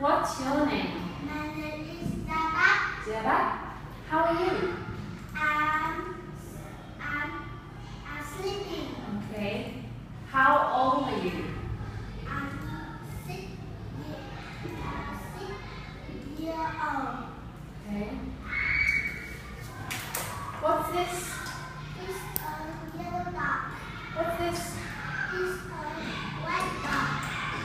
What's your name? My name is Zabat. Zabat. How are you? I'm sleeping. Okay. How old are you? I'm 6 years old. Okay. What's this? It's a yellow dog. What's this? It's a white dog.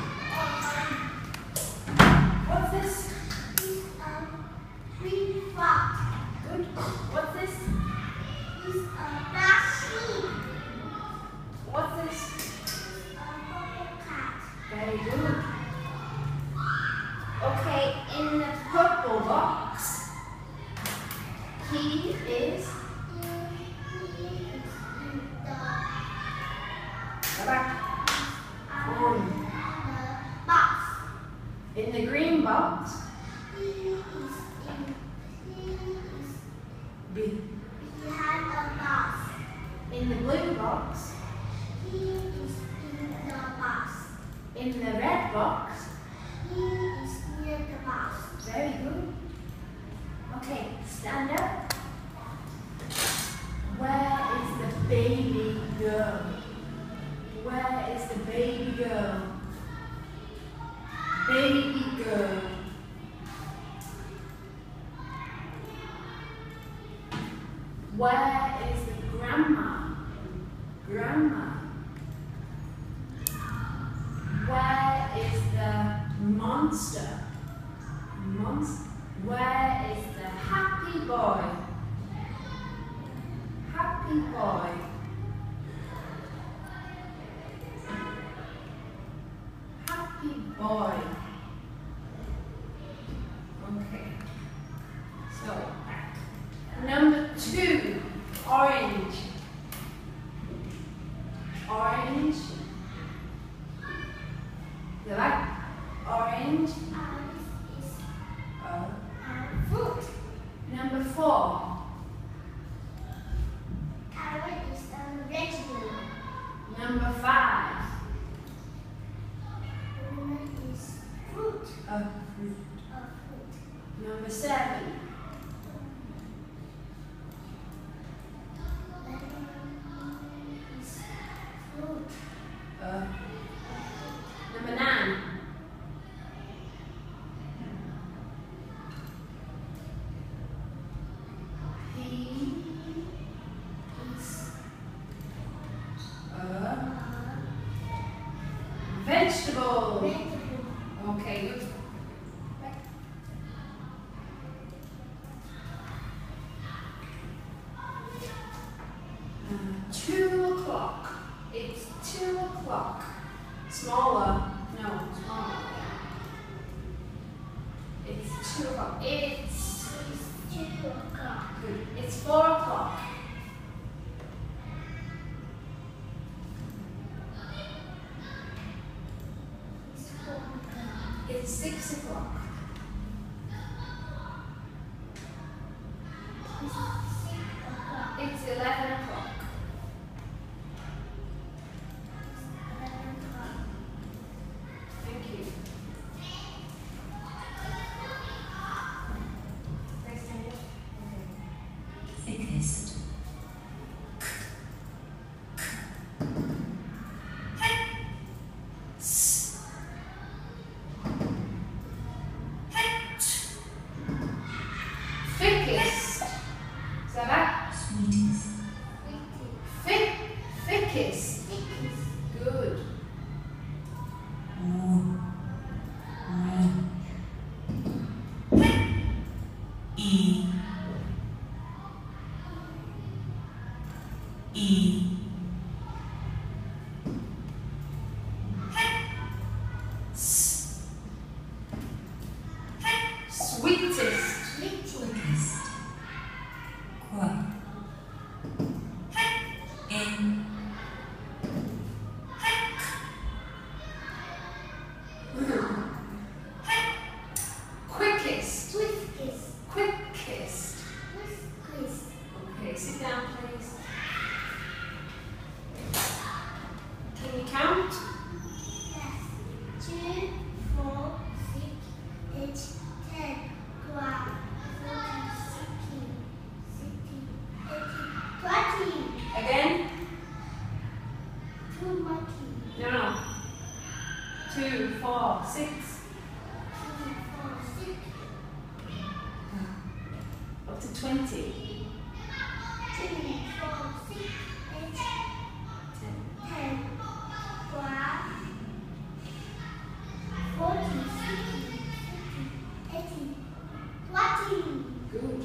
What's this? It's a green frog. Good. What's this? It's a black sheep. What's this? A purple cat. Very good. Okay, in the purple box, he is in the green box. Behind a box. In the blue box. He is in the box. In the red box. He is near the box. Very good. Okay, stand up. Where is the baby girl? Where is the baby girl? Baby girl. Where is the grandma? Grandma. Where is the monster? Monster. Where is the happy boy? Happy boy. Happy boy. Okay. So, number 2, orange. Orange. You like orange? Fruit. Number 4. Carrot is a vegetable. Number 5. Lemon is fruit. A fruit. A fruit. Number 7. Lemon is fruit. Number 9. He is a vegetable. Vegetable. Okay, good. 2 o'clock. It's 2 o'clock. Smaller. No, smaller. It's 2 o'clock. It's 2 o'clock. good. It's 4 o'clock. It's 4 o'clock. It's 6 o'clock. It's 6 o'clock. It's 11 o'clock. It's 11 o'clock. Thank you. Next time, yeah? Thickest. Thickest. 2, 4, 6. 2, 4, 6. Up to 20. 2, 4, 6, 8, 10, 12, 14, 16, 17, 18, 20. Good.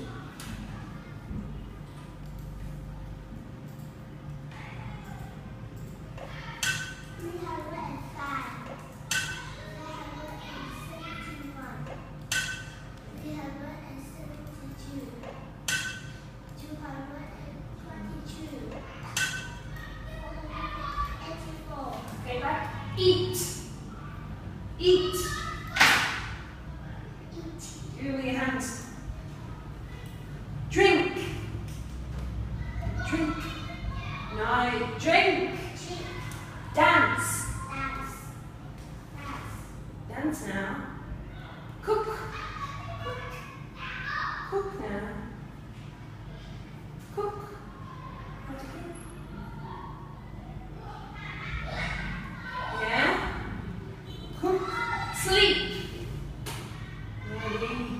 Okay, back. Eat. Eat. Do it with your hands. Drink. Drink. Now drink. Dance. Dance now. Cook. Cook now. Cook. How to cook? Yeah. Cook. Sleep. Ready.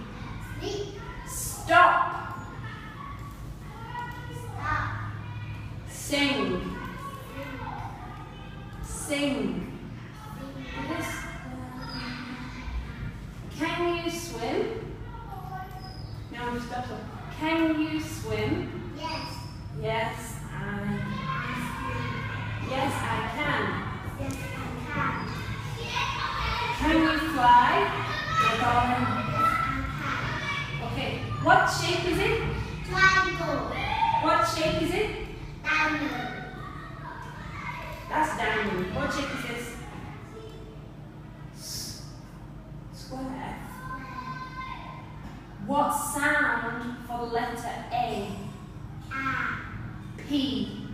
Stop. Sing. Sing. Yes. Can you swim? No, stop. Can you swim? Yes. Yes, I can. Can you fly? Okay. What shape is it? Triangle. What shape is it? Diamond. That's diamond. What shape is this? Square. What sound for the letter A? P.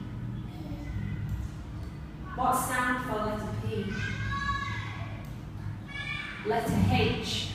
What sound for letter P? Letter H.